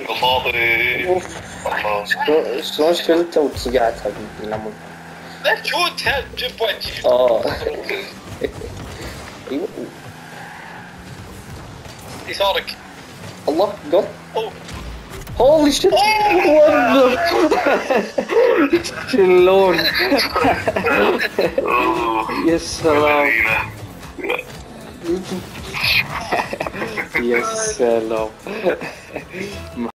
فاضي. اوف. شلون شلته وتصقعتها بالليمون. لا تشوتها جيب بوينت. ايوه. يسارك. الله جول. اوه هولي شيت. شلون. يا سلام. يا سلام.